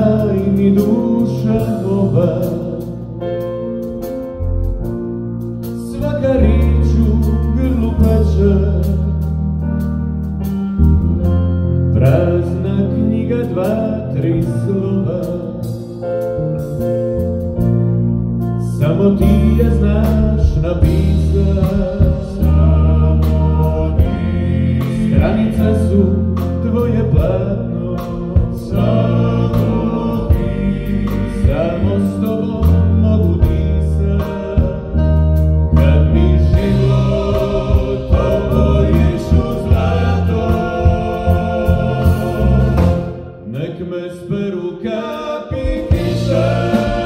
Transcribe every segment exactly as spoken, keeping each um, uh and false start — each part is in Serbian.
znaj ni duša ova, svaka riječ u grlu pača, prazna knjiga, dva, tri slova. Samo ti je znaš napisat, samo ti. Stranica su tvoje platno, samo ti. Samo s tobom mogu disat, kad mi život obojiš u zlato. Nek me speru kapi kiše,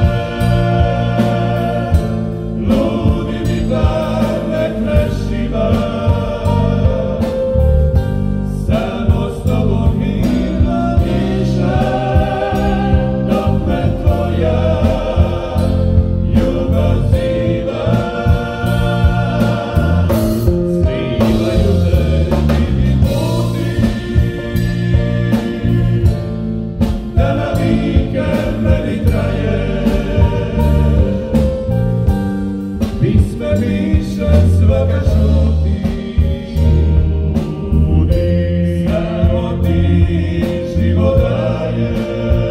svaka šuti, šuti, samo ti život daješ.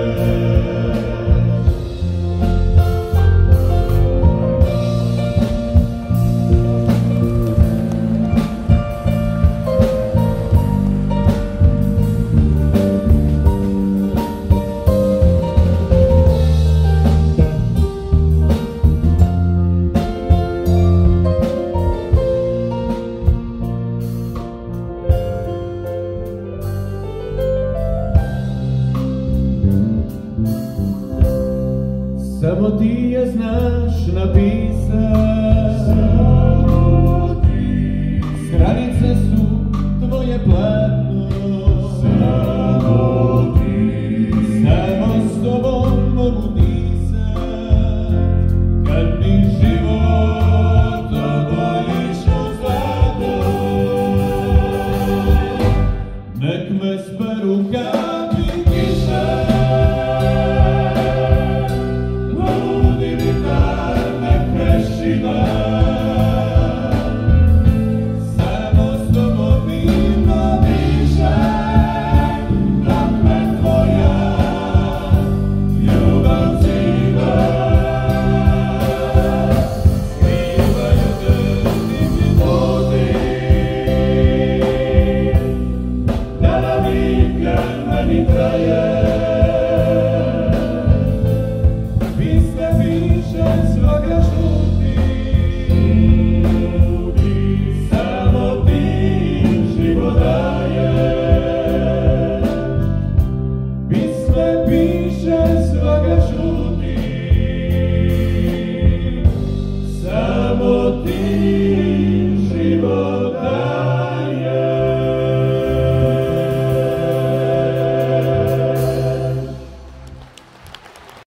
Samo ti je znaš napisat, samo ti. Stranice su